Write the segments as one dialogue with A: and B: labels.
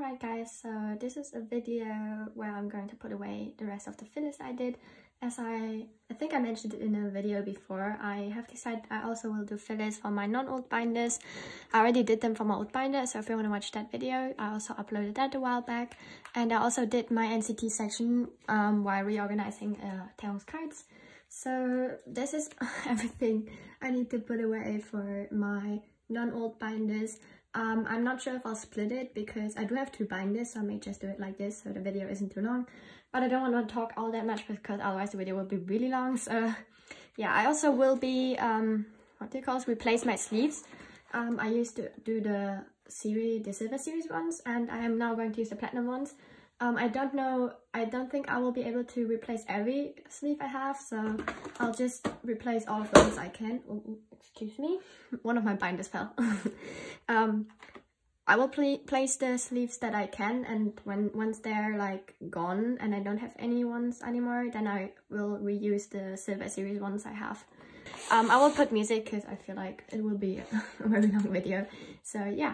A: Alright guys, so this is a video where I'm going to put away the rest of the fillers I did. As I think I mentioned it in a video before, I have decided I also will do fillers for my non-old binders. I already did them for my old binder, so if you want to watch that video, I also uploaded that a while back. And I also did my NCT section while reorganizing Taehyung's cards. So this is everything I need to put away for my non-old binders. I'm not sure if I'll split it because I do have two binders, so I may just do it like this so the video isn't too long. But I don't want to talk all that much because otherwise the video will be really long. So yeah, I also will be, replace my sleeves. I used to do the Silver Series ones, and I am now going to use the Platinum ones. I don't think I will be able to replace every sleeve I have, so I'll just replace all of the ones I can. Oh, excuse me, one of my binders fell. I will place the sleeves that I can, and once they're like gone and I don't have any ones anymore, then I will reuse the Silver Series ones I have. I will put music because I feel like it will be a very long video, so yeah.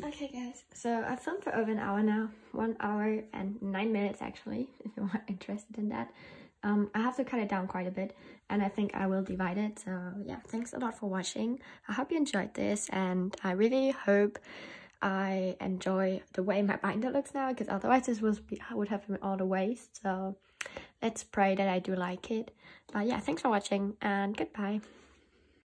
A: Okay guys, so I've filmed for over an hour now, 1 hour and 9 minutes actually, if you're interested in that. I have to cut it down quite a bit, and I think I will divide it. So yeah, thanks a lot for watching. I hope you enjoyed this, and I really hope I enjoy the way my binder looks now, because otherwise this would have been all the waste. So let's pray that I do like it. But yeah, thanks for watching, and goodbye.